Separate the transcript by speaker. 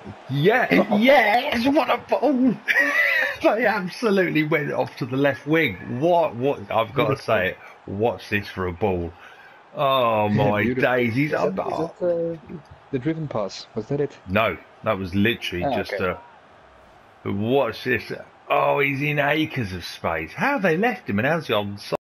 Speaker 1: Yeah, yes, what a ball! They absolutely went off to the left wing. What? I've got to
Speaker 2: Beautiful.
Speaker 1: say it. What's this for a ball? Oh my
Speaker 2: Beautiful.
Speaker 1: days! He's
Speaker 2: Is
Speaker 1: up.
Speaker 2: that the driven pass? Was that it?
Speaker 1: No, that was literally
Speaker 2: Ah,
Speaker 1: just
Speaker 2: okay.
Speaker 1: a. Watch this. Oh, he's in acres of space. How they left him and how's he on?